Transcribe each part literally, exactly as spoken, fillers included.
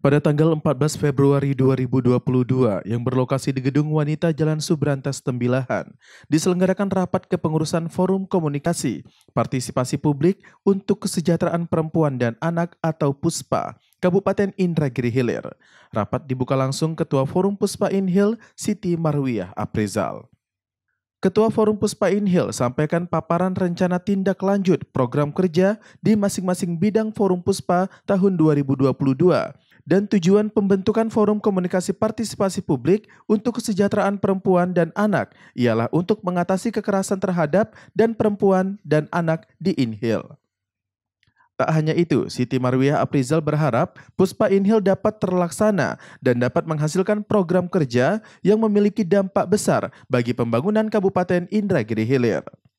Pada tanggal empat belas Februari dua ribu dua puluh dua yang berlokasi di Gedung Wanita Jalan Subrantas Tembilahan, diselenggarakan rapat kepengurusan Forum Komunikasi Partisipasi Publik untuk Kesejahteraan Perempuan dan Anak atau PUSPA, Kabupaten Indragiri Hilir. Rapat dibuka langsung Ketua Forum PUSPA Inhil, Siti Marwiyah Aprizal. Ketua Forum PUSPA Inhil sampaikan paparan rencana tindak lanjut program kerja di masing-masing bidang Forum PUSPA tahun dua ribu dua puluh dua dan tujuan pembentukan Forum Komunikasi Partisipasi Publik untuk Kesejahteraan Perempuan dan Anak ialah untuk mengatasi kekerasan terhadap dan perempuan dan anak di Inhil. Tak hanya itu, Siti Marwiyah Aprizal berharap PUSPA Inhil dapat terlaksana dan dapat menghasilkan program kerja yang memiliki dampak besar bagi pembangunan Kabupaten Indragiri Hilir.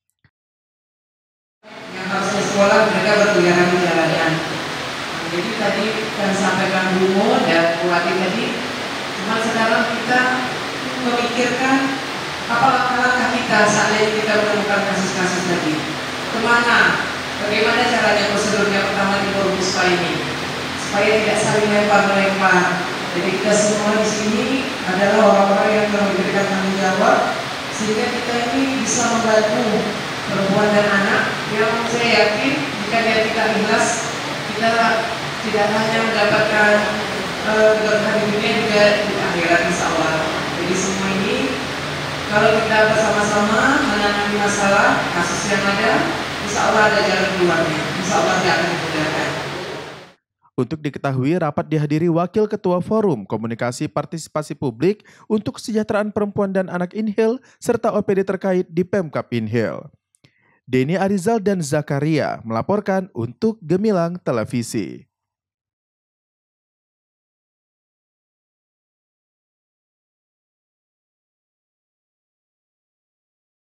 Yang harusnya sekolah mereka berkeliaran di jalanan. Jadi tadi yang sampaikan Bungo dan Bu Ati tadi, cuma sekarang kita memikirkan apa langkah-langkah kita seandainya kita menemukan kasus-kasus tadi. Kemana? Bagaimana caranya prosedurnya pertama di Forum PUSPA ini supaya tidak saling lempar-lempar. Jadi kita semua di sini adalah orang-orang yang telah memberikan tanggung jawab sehingga kita ini bisa membantu perempuan dan anak yang saya yakin jika dia kita ikhlas kita tidak hanya mendapatkan keberkahan di dunia juga di akhirat insya Allah. Jadi semua ini kalau kita bersama-sama menangani masalah kasus yang ada, insya Allah ada jalan keluarnya, insya Allah tidak akan dimudahkan. Untuk diketahui, rapat dihadiri Wakil Ketua Forum Komunikasi Partisipasi Publik untuk Kesejahteraan Perempuan dan Anak Inhil serta O P D terkait di Pemkab Inhil. Denny Arizal dan Zakaria melaporkan untuk Gemilang Televisi.